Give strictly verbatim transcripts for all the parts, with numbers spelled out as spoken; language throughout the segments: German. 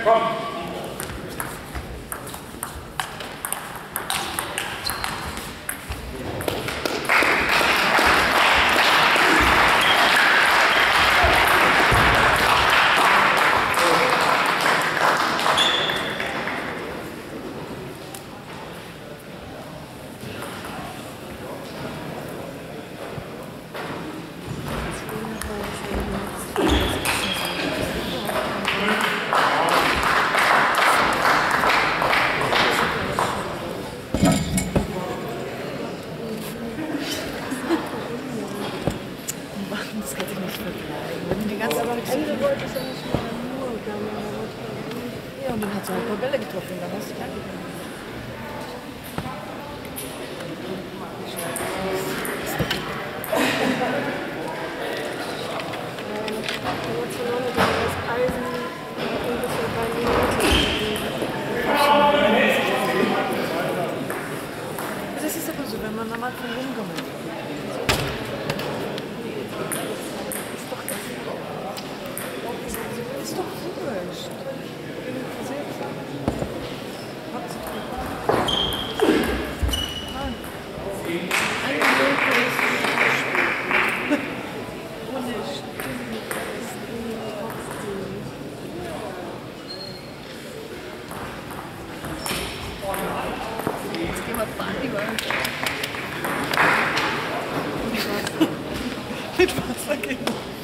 komm. Das kann ich nicht vergleichen. Wenn die ganze aber am Ende wollte ich ja nicht mehr nur gegangen. Ja, und dann hat sie halt ein paar Bälle getroffen. Dann hast du gar nicht mehr. Das ist aber so, wenn man am Anfang rumgammelt. Ist doch wurscht. Jetzt gehen wir Party machen. Mit Wasser gehen.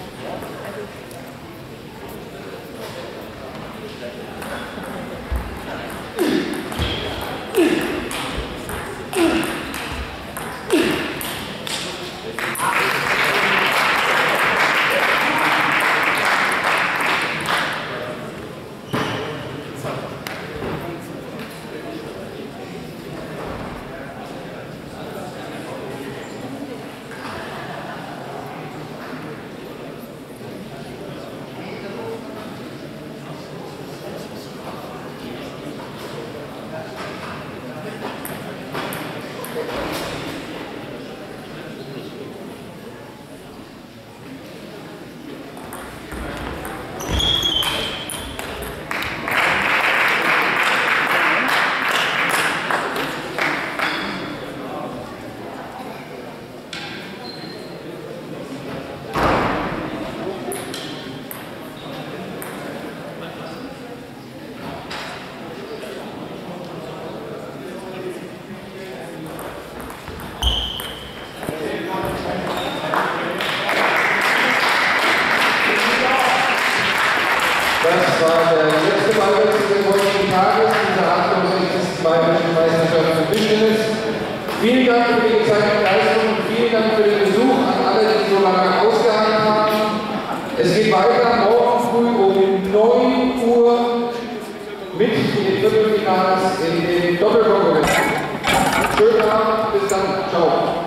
Das war der letzte Ballwechsel des heutigen Tages, dieser achtundsechzigsten Bayerischen Meisterschaft für Tischtennis. Vielen Dank für die gezeigte Leistung und vielen Dank für den Besuch an alle, die so lange ausgehalten haben. Es geht weiter morgen früh um neun Uhr mit den Viertelfinals in den Doppelkonkurrenzen. Schönen Abend, bis dann, ciao.